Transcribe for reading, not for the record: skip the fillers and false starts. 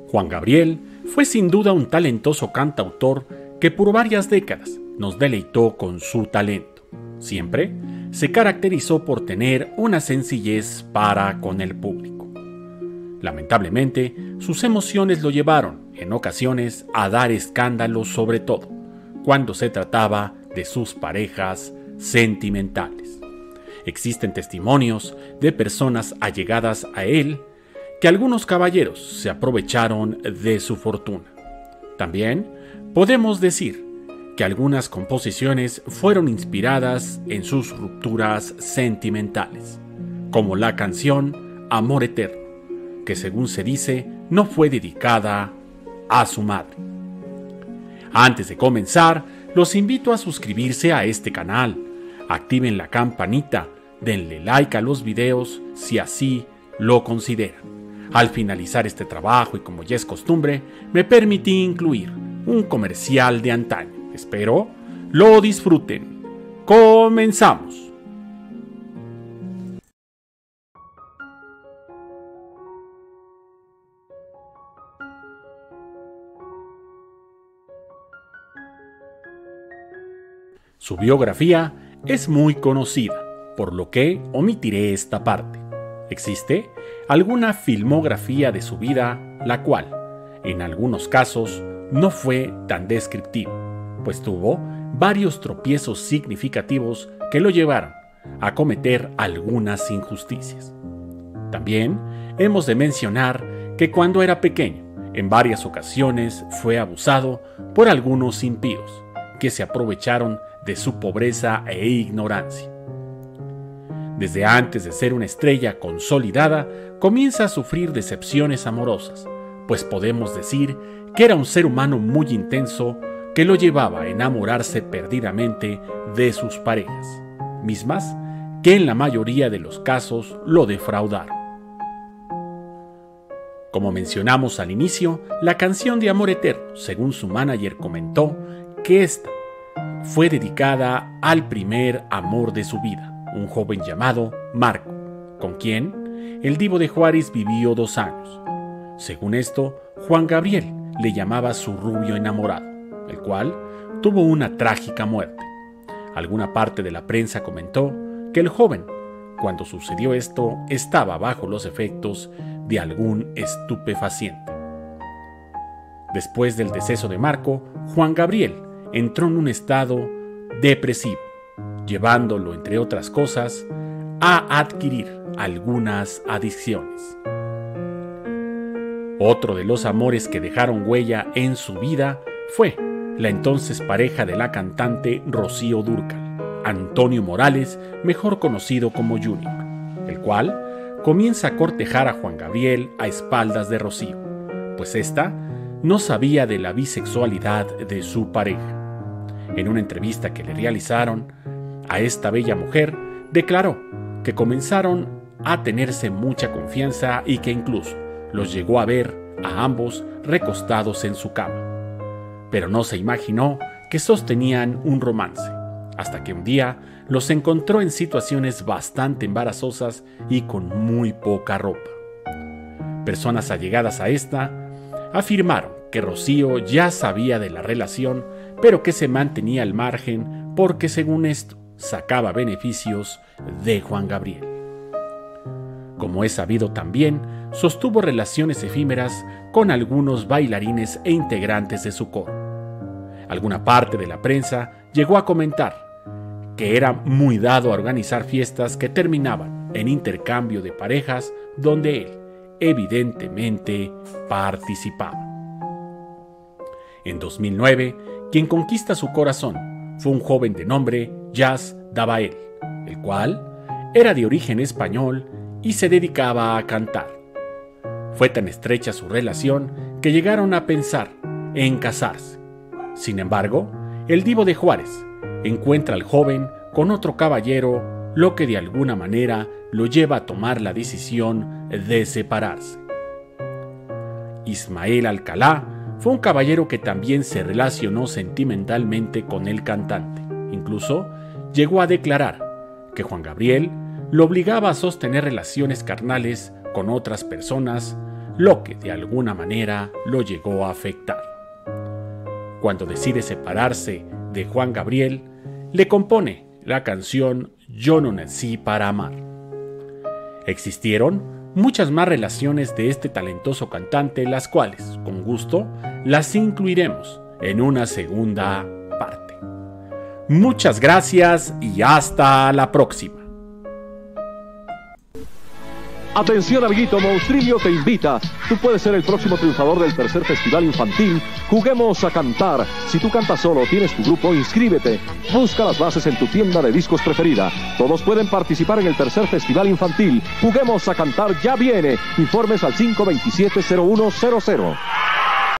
Juan Gabriel fue sin duda un talentoso cantautor que por varias décadas nos deleitó con su talento. Siempre se caracterizó por tener una sencillez para con el público. Lamentablemente, sus emociones lo llevaron, en ocasiones, a dar escándalos, sobre todo cuando se trataba de sus parejas sentimentales. Existen testimonios de personas allegadas a él que algunos caballeros se aprovecharon de su fortuna. También podemos decir que algunas composiciones fueron inspiradas en sus rupturas sentimentales, como la canción Amor Eterno, que según se dice no fue dedicada a su madre. Antes de comenzar, los invito a suscribirse a este canal, activen la campanita, denle like a los videos si así lo consideran. Al finalizar este trabajo y como ya es costumbre, me permití incluir un comercial de antaño. Espero lo disfruten. ¡Comenzamos! Su biografía es muy conocida, por lo que omitiré esta parte. Existe alguna filmografía de su vida, la cual, en algunos casos, no fue tan descriptiva, pues tuvo varios tropiezos significativos que lo llevaron a cometer algunas injusticias. También hemos de mencionar que cuando era pequeño, en varias ocasiones fue abusado por algunos impíos, que se aprovecharon de su pobreza e ignorancia. Desde antes de ser una estrella consolidada, comienza a sufrir decepciones amorosas, pues podemos decir que era un ser humano muy intenso que lo llevaba a enamorarse perdidamente de sus parejas, mismas que en la mayoría de los casos lo defraudaron. Como mencionamos al inicio, la canción de Amor Eterno, según su manager comentó, que esta fue dedicada al primer amor de su vida, un joven llamado Marco, con quien el Divo de Juárez vivió 2 años. Según esto, Juan Gabriel le llamaba su rubio enamorado, el cual tuvo una trágica muerte. Alguna parte de la prensa comentó que el joven, cuando sucedió esto, estaba bajo los efectos de algún estupefaciente. Después del deceso de Marco, Juan Gabriel entró en un estado depresivo, llevándolo, entre otras cosas, a adquirir algunas adicciones. Otro de los amores que dejaron huella en su vida fue la entonces pareja de la cantante Rocío Dúrcal, Antonio Morales, mejor conocido como Junior, el cual comienza a cortejar a Juan Gabriel a espaldas de Rocío, pues ésta no sabía de la bisexualidad de su pareja. En una entrevista que le realizaron a esta bella mujer, declaró que comenzaron a tenerse mucha confianza y que incluso los llegó a ver a ambos recostados en su cama. Pero no se imaginó que sostenían un romance, hasta que un día los encontró en situaciones bastante embarazosas y con muy poca ropa. Personas allegadas a esta afirmaron que Rocío ya sabía de la relación, pero que se mantenía al margen porque, según esto, sacaba beneficios de Juan Gabriel. Como es sabido también, sostuvo relaciones efímeras con algunos bailarines e integrantes de su coro. Alguna parte de la prensa llegó a comentar que era muy dado a organizar fiestas que terminaban en intercambio de parejas donde él, evidentemente, participaba. En 2009, quien conquista su corazón fue un joven de nombre Jas Dabael, el cual era de origen español y se dedicaba a cantar. Fue tan estrecha su relación que llegaron a pensar en casarse. Sin embargo, el Divo de Juárez encuentra al joven con otro caballero, lo que de alguna manera lo lleva a tomar la decisión de separarse. Ismael Alcalá fue un caballero que también se relacionó sentimentalmente con el cantante. Incluso llegó a declarar que Juan Gabriel lo obligaba a sostener relaciones carnales con otras personas, lo que de alguna manera lo llegó a afectar. Cuando decide separarse de Juan Gabriel, le compone la canción Yo no nací para amar. Existieron muchas más relaciones de este talentoso cantante, las cuales, con gusto, las incluiremos en una segunda parte. Muchas gracias y hasta la próxima. Atención, amiguito, Monstrillo te invita. Tú puedes ser el próximo triunfador del tercer festival infantil. Juguemos a cantar. Si tú cantas solo, tienes tu grupo, inscríbete. Busca las bases en tu tienda de discos preferida. Todos pueden participar en el tercer festival infantil. Juguemos a cantar ya viene. Informes al 527-0100.